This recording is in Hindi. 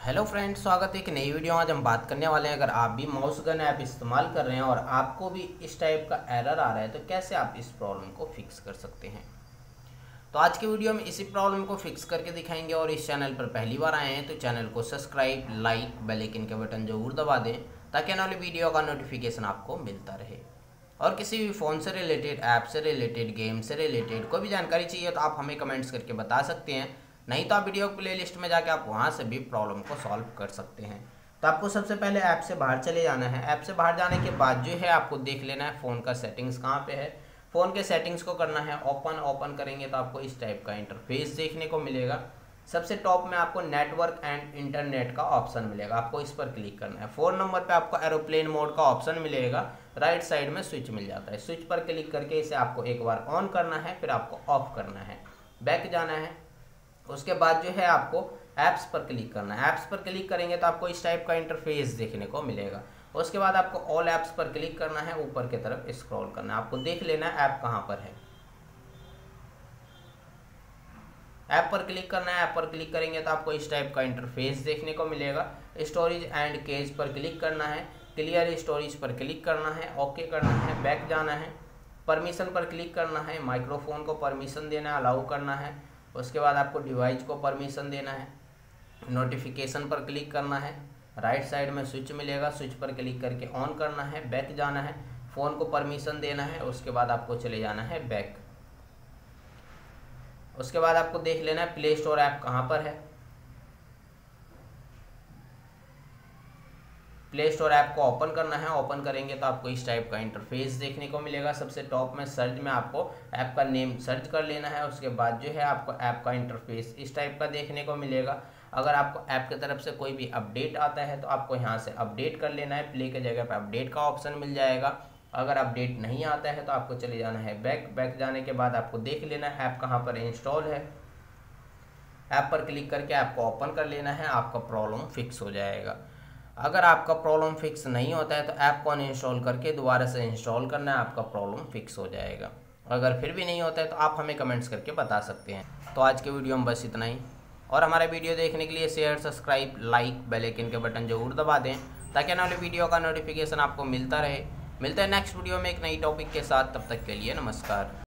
हेलो फ्रेंड्स, स्वागत है एक नई वीडियो। आज हम बात करने वाले हैं, अगर आप भी माउस गन ऐप इस्तेमाल कर रहे हैं और आपको भी इस टाइप का एरर आ रहा है तो कैसे आप इस प्रॉब्लम को फिक्स कर सकते हैं। तो आज की वीडियो में इसी प्रॉब्लम को फिक्स करके दिखाएंगे। और इस चैनल पर पहली बार आए हैं तो चैनल को सब्सक्राइब, लाइक, बेल आइकन के बटन जरूर दबा दें ताकि आने वाली वीडियो का नोटिफिकेशन आपको मिलता रहे। और किसी भी फ़ोन से रिलेटेड, ऐप से रिलेटेड, गेम से रिलेटेड कोई भी जानकारी चाहिए तो आप हमें कमेंट्स करके बता सकते हैं। नहीं तो आप वीडियो प्लेलिस्ट में जाके आप वहाँ से भी प्रॉब्लम को सॉल्व कर सकते हैं। तो आपको सबसे पहले ऐप से बाहर चले जाना है। ऐप से बाहर जाने के बाद जो है आपको देख लेना है फ़ोन का सेटिंग्स कहाँ पे है। फ़ोन के सेटिंग्स को करना है ओपन करेंगे तो आपको इस टाइप का इंटरफेस देखने को मिलेगा। सबसे टॉप में आपको नेटवर्क एंड इंटरनेट का ऑप्शन मिलेगा, आपको इस पर क्लिक करना है। 4 नंबर पे आपको एरोप्लेन मोड का ऑप्शन मिलेगा, राइट साइड में स्विच मिल जाता है। स्विच पर क्लिक करके इसे आपको एक बार ऑन करना है, फिर आपको ऑफ करना है, बैक जाना है। उसके बाद जो है आपको ऐप्स पर क्लिक करना है। ऐप्स पर क्लिक करेंगे तो आपको इस टाइप का इंटरफेस देखने को मिलेगा। उसके बाद आपको ऑल ऐप्स पर क्लिक करना है, ऊपर की तरफ स्क्रॉल करना है, आपको देख लेना है ऐप कहाँ पर है। ऐप पर क्लिक करना है। ऐप पर क्लिक करेंगे तो आपको इस टाइप का इंटरफेस देखने को मिलेगा। स्टोरेज एंड केज पर क्लिक करना है, क्लियर स्टोरेज पर क्लिक करना है, ओके करना है, बैक जाना है, परमिशन पर क्लिक करना है, माइक्रोफोन को परमिशन देना है, अलाउ करना है। उसके बाद आपको डिवाइस को परमिशन देना है, नोटिफिकेशन पर क्लिक करना है, राइट साइड में स्विच मिलेगा, स्विच पर क्लिक करके ऑन करना है, बैक जाना है, फ़ोन को परमिशन देना है। उसके बाद आपको चले जाना है बैक। उसके बाद आपको देख लेना है प्ले स्टोर ऐप कहाँ पर है। प्ले स्टोर ऐप को ओपन करना है। ओपन करेंगे तो आपको इस टाइप का इंटरफेस देखने को मिलेगा। सबसे टॉप में सर्च में आपको ऐप का नेम सर्च कर लेना है। उसके बाद जो है आपको ऐप का इंटरफेस इस टाइप का देखने को मिलेगा। अगर आपको ऐप की तरफ से कोई भी अपडेट आता है तो आपको यहाँ से अपडेट कर लेना है। प्ले की जगह पर अपडेट का ऑप्शन मिल जाएगा। अगर अपडेट नहीं आता है तो आपको चले जाना है बैक जाने के बाद आपको देख लेना है ऐप कहाँ पर इंस्टॉल है। ऐप पर क्लिक करके ऐप को ओपन कर लेना है, आपका प्रॉब्लम फिक्स हो जाएगा। अगर आपका प्रॉब्लम फिक्स नहीं होता है तो ऐप को अनइंस्टॉल करके दोबारा से इंस्टॉल करना है, आपका प्रॉब्लम फिक्स हो जाएगा। अगर फिर भी नहीं होता है तो आप हमें कमेंट्स करके बता सकते हैं। तो आज के वीडियो में बस इतना ही। और हमारे वीडियो देखने के लिए share, subscribe, like, bell icon के बटन जरूर दबा दें ताकि आने वाली वीडियो का नोटिफिकेशन आपको मिलता रहे। मिलते हैं नेक्स्ट वीडियो में एक नई टॉपिक के साथ, तब तक के लिए नमस्कार।